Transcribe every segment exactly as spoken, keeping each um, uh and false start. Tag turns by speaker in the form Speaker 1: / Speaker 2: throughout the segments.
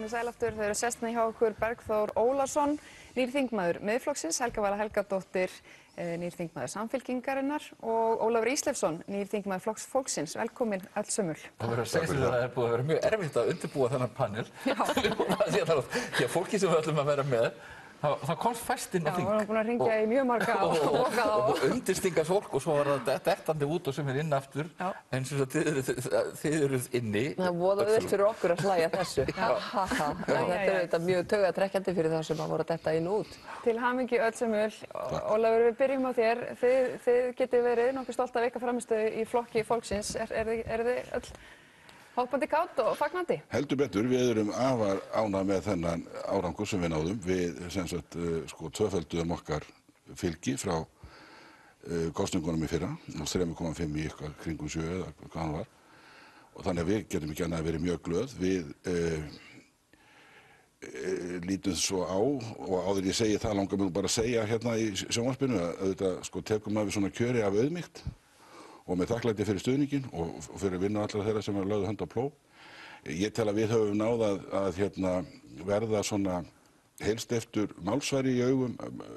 Speaker 1: Komið sæl aftur, þau eru sestna hjá okkur Bergþór Ólason, nýr þingmaður Miðflokksins, Helga Vala Helgadóttir, nýr þingmaður Samfylkingarinnar og Ólafur Ísleifsson, nýr þingmaður Flokks fólksins. Velkomin öll sömul.
Speaker 2: Það verður að segja að það er búið að vera mjög erfitt að undirbúa þennan panel. Því að fólki sem við ætlum að vera með, það komst fæst inn á þing.
Speaker 1: Já, við erum búin að hringja í mjög marga
Speaker 2: og undirstingast fólk og svo var það dettandi út og sem er inn aftur. En sem sagt, þið eruð inni.
Speaker 3: Það voru auðvitað fyrir okkur að hlæja þessu. Þetta er auðvitað mjög taugatrekkjandi fyrir þá sem að voru að detta inn og út.
Speaker 1: Til hamingju öll sömul. Ólafur, við byrjum á þér. Þið, þið getið verið nokkuð stolt af ykkar frammistöðu í flokki fólksins. Er, er, er þið öll hoppandi kátt og fagnandi?
Speaker 4: Heldur betur, við erum afar ánægð með þennan árangur sem við náðum. Við sem sagt sko tvöfölduðum okkar fylgi frá uh, kosningunum í fyrra, þrjú komma fimm í ykkar kringum sjö eða hvað hann var. Og þannig að við getum ekki annað að vera mjög glöð. Við uh, uh, lítum svo á, og áður ég segi það langar mér bara að segja hérna í sjónvarpinu að auðvitað sko tekum maður svona kjöri af auðmýkt og með þakklæti fyrir stuðninginn og fyrir að vinna allra þeirra sem er lögðu hönd á plóg. Ég tel að við höfum náð að, að hérna, verða svona heilsteyptur málsvari í augum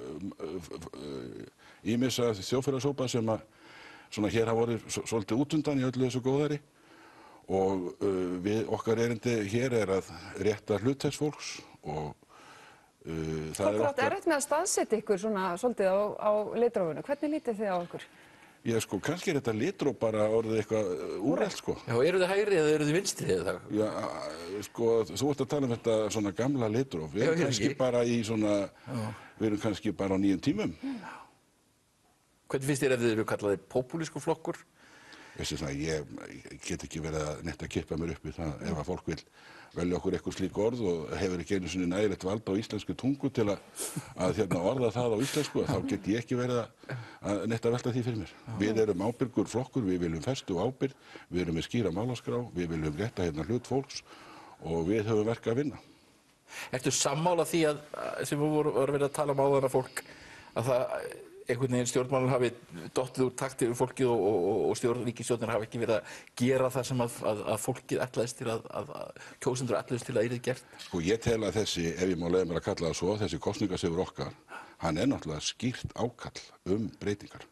Speaker 4: ýmissa þjóðfélagshópa sem að svona hér hafa orðið svolítið útundan í öllu þessu góðæri og uh, við okkar erindi hér er að rétta hlut þess fólks og uh, það er
Speaker 1: okkar... erfitt með að staðsetja ykkur svona svolítið á, á litrófinu. Hvernig lítið þið á ykkur?
Speaker 4: Já, sko, kannski er þetta litróf bara orðið eitthvað úrelt, sko.
Speaker 2: Já, eru þið hægri eða eru þið vinstri eða það?
Speaker 4: Já, sko, þú ert að tala um þetta svona gamla litróf. Við erum kannski bara í svona, við erum kannski bara á nýjum tímum.
Speaker 2: Já. Hvernig finnst þér ef þið eru kallaðir popúlískur flokkur?
Speaker 4: Veistu það, ég get ekki verið að neitt að kippa mér upp í það ef að fólk vil velja okkur eitthvað slík orð og hefur ekki einu sinni nægilegt vald á íslensku tungu til að, að hérna, orða það á íslensku, þá get ég ekki verið að, að neitt að velta því fyrir mér. Við erum ábyrgur flokkur, við viljum festu ábyrgð, við erum með skýra málaskrá, við viljum rétta hérna hlut fólks og við höfum verk að vinna.
Speaker 2: Ertu sammála því að, sem við vorum verið að tala um áðan að fólk, að það einhvern veginn stjórnmálin hafi dottið úr takti við fólkið og, og, og stjórn, ríkisstjórnir hafi ekki verið að gera það sem að, að, að fólkið ætlaðist til að, að, að kjósendur ætlaðist til að yrði gert?
Speaker 4: Sko ég tel að þessi, ef ég má leyfa mér að kalla það svo, þessi kosningasigur okkar, hann er náttúrulega skýrt ákall um breytingar.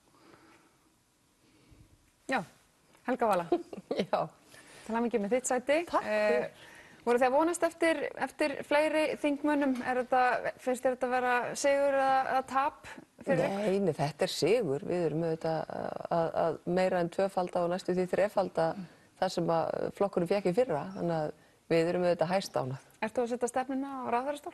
Speaker 1: Já, Helga Vala.
Speaker 3: Já.
Speaker 1: Til hamingju með þitt sæti.
Speaker 3: Takk fyrir.
Speaker 1: Voru þið að vonast eftir, eftir fleiri þingmönnum? Er þetta, finnst þér þetta vera sigur eða, eða tap fyrir ykkur?
Speaker 3: Nei, nei, þetta er sigur. Við erum auðvitað að, að meira en tvöfalda og næstu því þrefalda það sem að flokkurinn fékk í fyrra. Þannig að við erum auðvitað hæstánað.
Speaker 1: Ertu að setja stefnuna á ráðherrastól?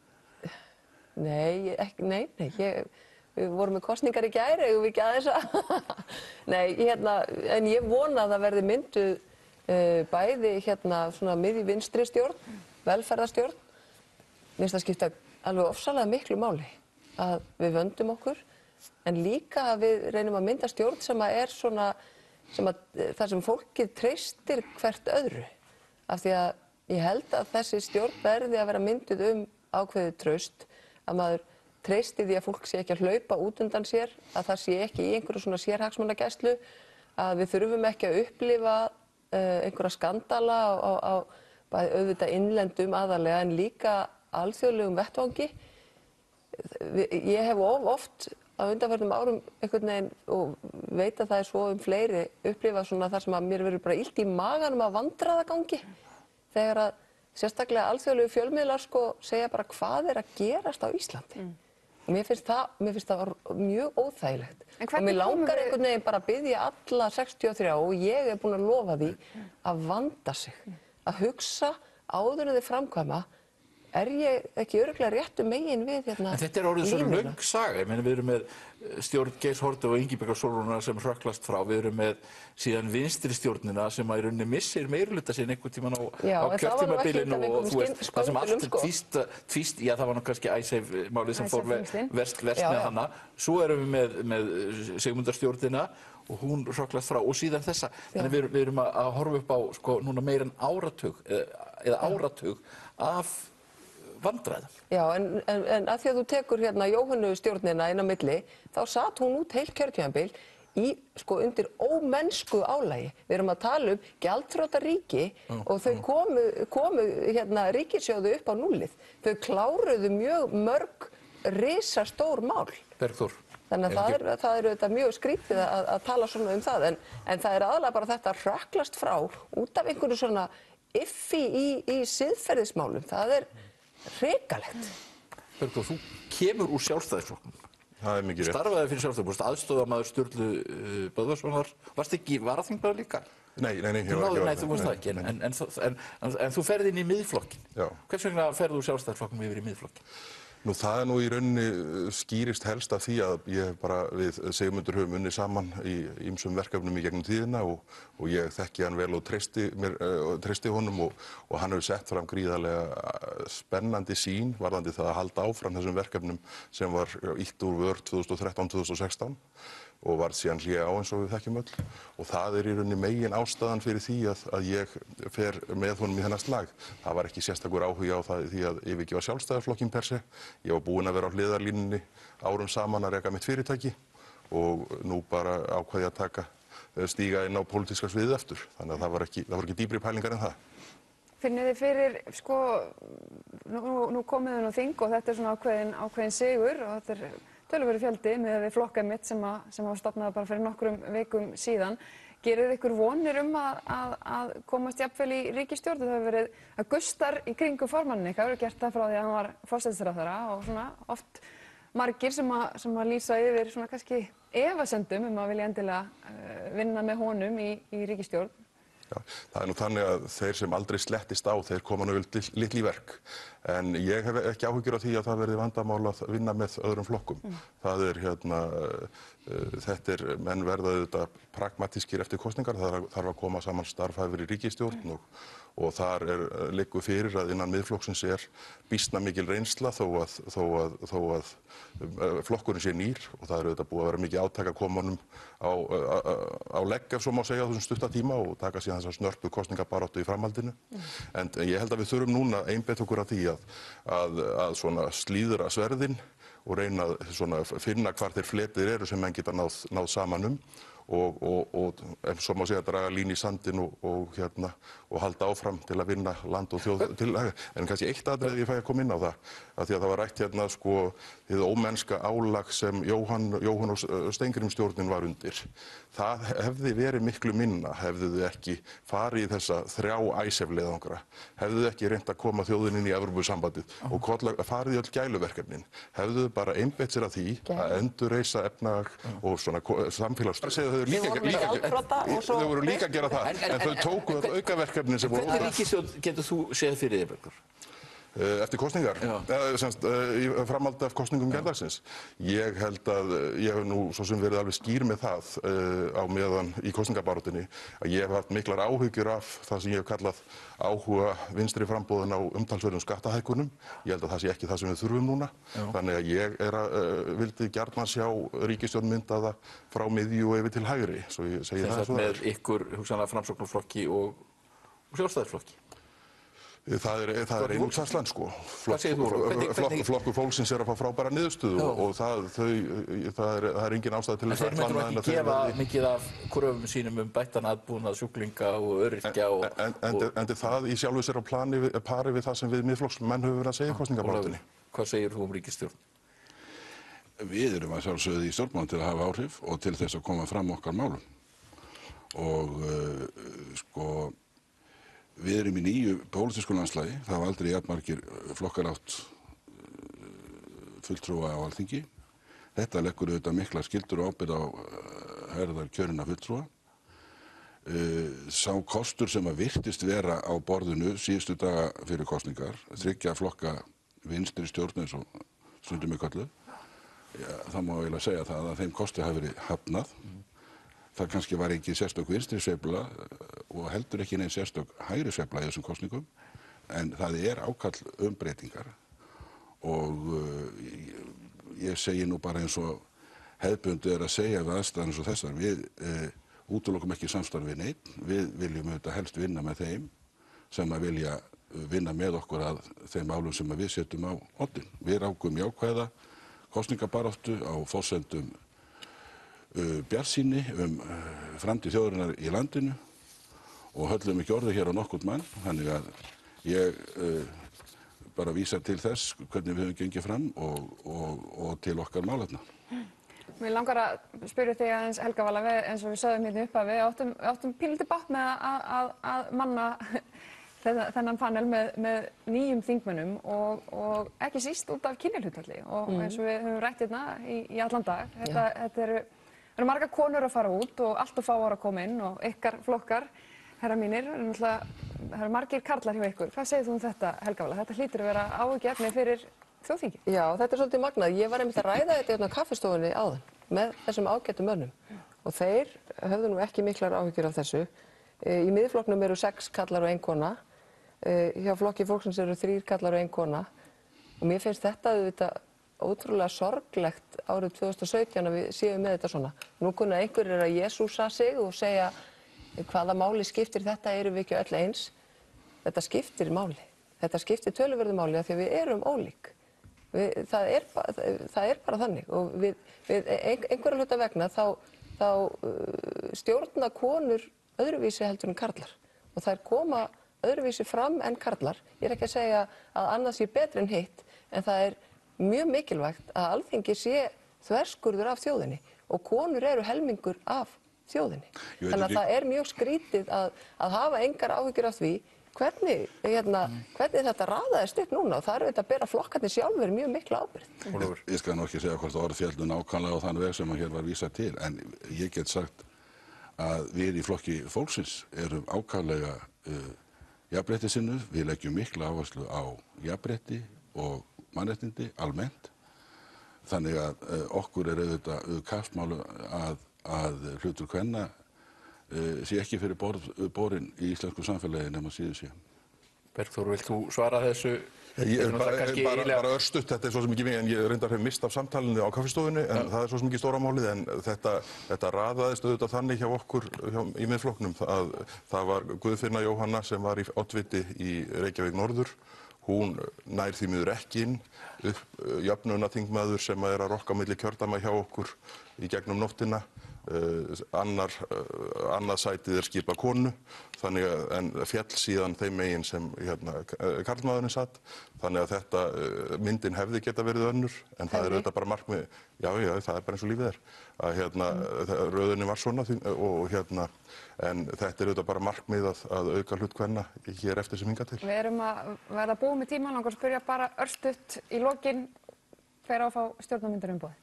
Speaker 3: Nei, ekki, nei, nei. Ég, við vorum með kosningar í gær, eigum við ekki aðeins að. Nei, hérna, en ég vona að það verði mynduð bæði hérna svona miðju vinstri stjórn, velferðarstjórn. Mér finnst það skipta alveg ofsalega miklu máli að við vöndum okkur, en líka að við reynum að mynda stjórn sem að er svona, sem að það sem fólkið treystir hvert öðru. Af því að ég held að þessi stjórn verði að vera mynduð um ákveðið traust, að maður treysti því að fólk sé ekki að hlaupa út undan sér, að það sé ekki í einhverju svona sérhagsmunagæslu, að við þurfum ekki að upplifa einhverja skandala á, á, á bæði auðvitað innlendum aðalega en líka alþjóðlegum vettvangi. Ég hef of oft á undanförnum árum einhvern veginn og veit að það er svo um fleiri upplifað svona þar sem að mér verður bara illt í maganum að vandræðagangi þegar að sérstaklega alþjóðlegu fjölmiðlar sko segja bara hvað er að gerast á Íslandi. Mm. Mér finnst það, mér finnst það mjög óþægilegt og mér langar einhvern veginn bara að biðja alla sextíu og þrjú og ég er búin að lofa því að vanda sig, að hugsa áður en þið framkvæma, er ég ekki örugglega réttu megin við hérna
Speaker 2: línuna? Þetta er orðið svo löng saga, ég meina við erum með stjórn Geirs Haarde og Ingibjargar Sólrúnar sem hrökklast frá, við erum með síðan vinstri stjórnina sem að í rauninni missir meirihluta sinn einhvern tímann á, á kjörtímabilinu og þú veist, það sem allt er tvíst, tvíst, já það var nú kannski Icesave málið sem fór verst, verst með hana, svo erum við með, með Sigmundarstjórnina og hún hrökklast frá og síðan þessa, þannig við, við erum að, að horfa upp á sko núna meira en áratug eða, eða áratug af vandræðum.
Speaker 3: Já, en, en, en að því að þú tekur hérna Jóhönnu stjórnina inn á milli, þá satt hún út heilt kjörtímabil í, sko, undir ómennsku álagi. Við erum að tala um gjaldþrota ríki
Speaker 2: Já,
Speaker 3: og þau
Speaker 2: já.
Speaker 3: komu, komu hérna, ríkissjóðu upp á núllið. Þau kláruðu mjög mörg risastór mál.
Speaker 2: Bergþór.
Speaker 3: Þannig að það er, það er auðvitað mjög skrítið að, að tala svona um það, en, en það er aðalega bara þetta að hrökklast frá út af einhverju svona iffi í, í siðferðismálum. Það er hrikalegt.
Speaker 2: Bergþór, þú kemur úr Sjálfstæðisflokknum.
Speaker 5: Það er mikið rétt.
Speaker 2: Starfaði fyrir Sjálfstæðisflokknum, aðstoðarmaður Sturlu uh, Böðvarssonar. Varst ekki varaþingmaður líka?
Speaker 5: Nei, nei, nei, ég
Speaker 2: Þú
Speaker 5: var
Speaker 2: náður,
Speaker 5: ekki
Speaker 2: nei, þú varst það ekki, en, en, en, en, en, en þú ferð inn í miðflokkin.
Speaker 5: Já.
Speaker 2: Hvers vegna ferðu úr Sjálfstæðisflokknum yfir í miðflokkin?
Speaker 5: Nú það er nú í rauninni skýrist helst af því að ég hef bara við Sigmundur höfum unnið saman í ýmsum verkefnum í gegnum tíðina og, og ég þekki hann vel og treysti, mér, uh, treysti honum og, og hann hefur sett fram gríðarlega spennandi sýn varðandi það að halda áfram þessum verkefnum sem var ýtt úr vör tvö þúsund og þrettán til tvö þúsund og sextán og varð síðan hlé á eins og við þekkjum öll og það er í rauninni megin ástæðan fyrir því að, að ég fer með honum í þennan slag. Það var ekki sérstakur áhugi á það því að yfirgefa Sjálfstæðisflokkinn per se. Ég var búinn að vera á hliðarlínunni árum saman að reka mitt fyrirtæki og nú bara ákvað ég að taka stíga inn á pólitíska sviðið eftir. Þannig að það var ekki, það var ekki dýpri pælingar en það.
Speaker 1: Finnið þið fyrir, sko, nú, nú komið þið nú þing og þetta er svona ákveðin, ákveðin sigur og þetta er töluverður fjöldi með við flokkað mitt sem, að, sem var stofnað bara fyrir nokkrum vikum síðan. Gerir þið ykkur vonir um að, að, að komast jafnvel í ríkisstjórn? Það hefur verið að gustar í kringum formannin ykkar, hefur gert það frá því að hann var forsætisráðherra og svona oft margir sem að, sem að lýsa yfir svona kannski efasemdum um að vilja endilega uh, vinna með honum í, í ríkisstjórn.
Speaker 5: Já, það er nú þannig að þeir sem aldrei slettist á, þeir koma nú litli í verk. En ég hef ekki áhyggjur af því að það verði vandamál að vinna með öðrum flokkum. Mm. Það er hérna, uh, þetta er, menn verða auðvitað pragmatískir eftir kosningar, það þarf að koma saman starfhæfur í ríkisstjórn mm. og, og þar er, liggur fyrir að innan miðflokksins er býsna mikil reynsla þó að, þó að, þó að uh, flokkurinn sé nýr og það er auðvitað búið að vera mikið átak að koma honum á, á, á legg ef svo má segja á þessum stutta tíma og taka síðan þessar snörpu kosningabaráttu í framhaldinu. Mm. En ég held að við þurfum núna að einbeita okkur að því að, að, að svona slíðra sverðin og reyna að finna hvar þeir fletir eru sem menn geta náð, náð saman um og, og, og ef svo má segja að draga lín í sandinn og, og, hérna, og halda áfram til að vinna land og þjóð til haga. En kannski eitt atriði ég fæ að koma inn á það, að því að það var rætt hérna sko hið ómennska álag sem Jóhann, Jóhann og Steingrímsstjórnin var undir. Það hefði verið miklu minna, hefðu þið ekki farið í þessa þrjá Icesave-leiðangra, hefðu þið ekki reynt að koma þjóðinni inn í Evrópusambandið og kolla, farið í öll gæluverkefnin, hefðu þið bara einbeitt sér að því að endurreisa efnahag og svona samfélagsstjórn. Þau líka, líka, þau voru líka að gera það, en, en, en þau tóku öll aukaverkefnin sem voru...
Speaker 2: Hvernig ríkisstjórn getur þú séð fyrir þig, Bergþór?
Speaker 5: Eftir kosningar, eða semst í framhaldi af kosningum gærdagsins. Ég held að ég hef nú svo sem verið alveg skýr með það uh, á meðan í kosningabaráttunni að ég hef haft miklar áhyggjur af það sem ég hef kallað áhuga vinstri framboðin á umtalsverðum skattahækkunum. Ég held að það sé ekki það sem við þurfum núna. Já. Þannig að ég er að, uh, vildi gjarnan sjá ríkisstjórn myndaða frá miðju og yfir til hægri. Svo ég segi það svo.
Speaker 2: Með ykkur hugsanlega Framsóknarflokki og, og Sjálfstæðisflokki?
Speaker 5: Það er, það er einútsarsland sko. Flokk,
Speaker 2: hvernig,
Speaker 5: flokk, flokkur fólksins er að fá frábæra niðurstöðu og, og það, þau, það, er, það er engin ástæða til
Speaker 2: þess að
Speaker 5: ætla
Speaker 2: annað en að þeir gefa verði... mikið af kröfum sínum um bættan aðbúnað sjúklinga og öryrkja og...
Speaker 5: En, en, og... en það í sjálfu sér á plani við, pari við það sem við miðflokksmenn höfum verið að segja í kosningabaráttunni.
Speaker 2: Hvað segir þú um ríkisstjórn?
Speaker 4: Við erum að sjálfsögðu í stjórnmálum til að hafa áhrif og til þess að koma fram okkar málum. Og uh, sko... Við erum í nýju pólitísku landslagi, það hafa aldrei jafnmargir flokkar átt fulltrúa á Alþingi. Þetta leggur auðvitað mikla skyldur og ábyrgð á herðar kjörinna fulltrúa. Sá kostur sem að virtist vera á borðinu síðustu daga fyrir kosningar, þriggja flokka vinstri stjórn eins og stundum er kölluð, það má eiginlega segja það að þeim kosti hafi verið hafnað. Það kannski var ekki sérstök vinstri sveifla og heldur ekki neins sérstök hægri sveifla í þessum kosningum, en það er ákall um breytingar og uh, ég, ég segi nú bara eins og hefðbundu er að segja við aðstæðan eins og þessar, við uh, útilokum ekki samstarf við neinn, við viljum auðvitað helst vinna með þeim sem að vilja vinna með okkur að þeim málum sem við setjum á oddinn. Við rákum jákvæða kosningabaráttu á forsendum uh, bjartsýni um uh, framtíð þjóðarinnar í landinu og höllum ekki orði hér á nokkurn mann, þannig að ég uh, bara vísa til þess hvernig við höfum gengið fram og, og, og til okkar málefna.
Speaker 1: Mér langar að spyrja þig aðeins, Helga Vala, við, eins og við sögðum hérna upp að við áttum, áttum pínlítið bátt með að, að, að manna þennan panel með, með nýjum þingmönnum og, og ekki síst út af kynjahlutfalli og mm. eins og við höfum rætt hérna í, í allan dag. Þetta, þetta eru, eru margar konur að fara út og allt of fáar að koma inn og ykkar flokkar, herra mínir, það eru margir karlar hjá ykkur. Hvað segir þú um þetta, Helga Vala? Þetta hlýtur að vera áhyggjuefni fyrir þjóðþingi.
Speaker 3: Já, þetta er svolítið magnað. Ég var einmitt að ræða þetta hérna á kaffistofunni áðan með þessum ágætu mönnum og þeir höfðu nú ekki miklar áhyggjur af þessu. Í Miðflokknum eru sex kallar og ein kona. Hjá Flokki fólksins eru þrír kallar og ein kona og mér finnst þetta auðvitað ótrúlega sorglegt árið tvö þúsund og sautján að við séum með þetta svona. Nú kunna einhverjir að jesúsa sig og segja hvaða máli skiptir þetta, erum við ekki öll eins. Þetta skiptir máli. Þetta skiptir töluverðu máli af því að við erum ólík. Við, það, er, það er bara þannig og við, við einhverja hluta vegna þá, þá uh, stjórna konur öðruvísi heldur en karlar og þær koma öðruvísi fram en karlar. Ég er ekki að segja að annað sé betri en hitt en það er mjög mikilvægt að Alþingi sé þverskurður af þjóðinni og konur eru helmingur af þjóðinni. Þannig að það er mjög skrítið að, að hafa engar áhyggjur af því Hvernig, hérna, hvernig þetta raðaðist upp núna og það eru þetta að bera flokkarnir sjálfur mjög mikla ábyrgð.
Speaker 4: Ég skal nú ekki segja hvort orð féllu nákvæmlega á þann veg sem að hér var vísað til en ég get sagt að við í Flokki fólksins erum ákaflega uh, jafnréttisinnuð, við leggjum mikla áherslu á jafnrétti og mannréttindi almennt þannig að uh, okkur er auðvitað uh, kappsmál að, að hlutur kvenna Uh, sé ekki fyrir borð, borin í íslensku samfélagi nema síður sé.
Speaker 2: Bergþór, vilt þú svara þessu?
Speaker 5: Ég er bara, bara, bara örstutt, þetta er svo sem ekki mig, en ég reyndar hef mist af samtalinu á kaffistofunni, en ja. það er svo sem ekki stóra málið, en þetta, þetta raðaðist auðvitað þannig hjá okkur hjá, í Miðflokknum að það var Guðfinna Jóhanna sem var í oddviti í Reykjavík Norður, hún nær því miður ekki inn, upp jöfnunarþingmaður sem er að rokka á milli kjördæma hjá okkur í gegnum nóttina. Uh, annar, uh, annað sætið er skipað konu þannig að en féll síðan þeim megin sem hérna, karlmaðurinn satt þannig að þetta uh, myndin hefði geta verið önnur en það er auðvitað bara markmið já, já, það er bara eins og lífið er að hérna, mm. röðunni var svona og hérna, en þetta er auðvitað bara markmið að, að auka hlut kvenna hér eftir sem hingað til.
Speaker 1: Við erum að verða búið með tíma, langar að spyrja bara örstutt í lokin hver á að fá stjórnarmyndarumboð?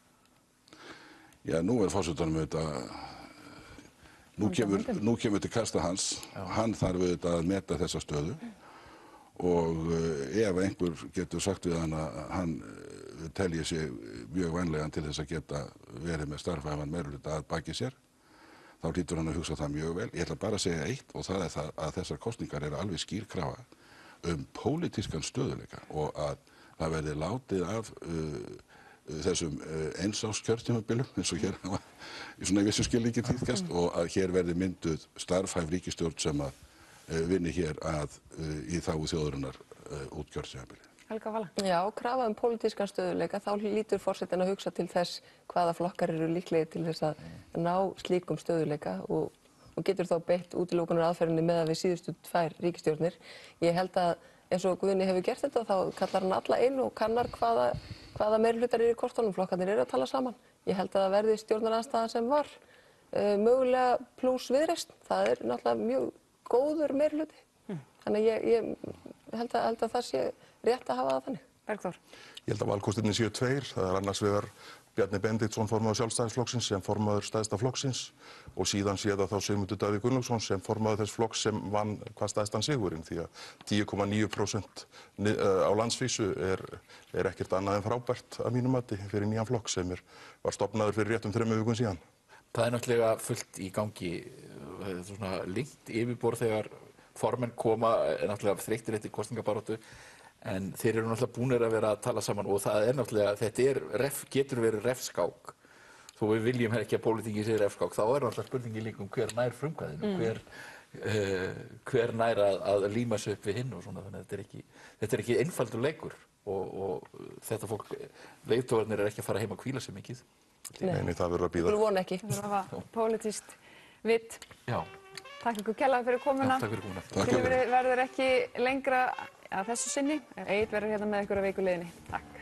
Speaker 4: Já, nú er forsetanum auðvitað, nú kemur, nú kemur til kasta hans, Já. Hann þarf auðvitað að meta þessa stöðu og ef einhver getur sagt við hann að hann telji sig mjög vænlegan til þess að geta verið með starfhæfan meirihluta að baki sér, þá hlýtur hann að hugsa það mjög vel. Ég ætla bara að segja eitt og það er það að þessar kosningar eru alveg skýr krafa um pólitískan stöðuleika og að það verði látið af uh, þessum einsás kjörtímabilum eins og hér hafa í svona vissu skilningi tíðkast og að hér verði mynduð starfhæf ríkisstjórn sem að vinni hér að í þágu þjóðarinnar út kjörtímabili.
Speaker 1: Helga Vala.
Speaker 3: Já, krafa um pólitískan stöðuleika, þá lítur forsetinn að hugsa til þess hvaða flokkar eru líklegir til þess að ná slíkum stöðuleika og, og getur þá beitt útilokunar aðferðinni með að við síðustu tvær ríkisstjórnir. Ég held að eins og Guðni hefur gert þetta, þá kallar hann alla inn og kannar hvaða hvaða meirihlutar eru í kortunum, flokkarnir eru að tala saman. Ég held að það verði stjórnarandstaðan sem var uh, mögulega plús Viðreisn. Það er náttúrulega mjög góður meirihluti. Mm. Þannig ég, ég held, að, held að það sé rétt að hafa það þannig.
Speaker 1: Bergþór.
Speaker 5: Ég held að valkostirnir séu tveir. Það er annars vegar Bjarni Benediktsson formaður Sjálfstæðisflokksins sem formaður stærsta flokksins og síðan sé það þá Sigmundur Davíð Gunnlaugsson sem formaður þess flokks sem vann hvað stærstan sigurinn því að tíu komma níu prósent á landsvísu er, er ekkert annað en frábært að mínu mati fyrir nýjan flokk sem er, var stofnaður fyrir réttum þremur vikum síðan.
Speaker 2: Það er náttúrulega fullt í gangi svona lengt yfirborð þegar formenn koma náttúrulega þreyttir eftir kosningabaráttu en þeir eru náttúrulega búnir að vera að tala saman og það er náttúrulega, þetta er, ref, getur verið refskák. Þó við viljum ekki að pólitíkin sé refskák, þá er náttúrulega spurningin líka um hver nær frumkvæðinu, mm. hver, uh, hver nær að, að líma sig upp við hinn og svona, þannig að þetta er ekki, þetta er ekki einfaldur leikur og, og þetta fólk, leiðtogarnir er ekki að fara heim að hvíla sig mikið.
Speaker 5: Nei, nei, það verður að bíða.
Speaker 3: Við vonum ekki.
Speaker 1: Við þurfum að hafa pólitískt vitt.
Speaker 2: Já.
Speaker 1: Takk ykkur kærlega fyrir komuna.
Speaker 2: Já, takk fyrir komuna.
Speaker 1: Tilverið verður ekki lengra að þessu sinni. Egill verður hérna með ykkur á vikuleiðinni. Takk.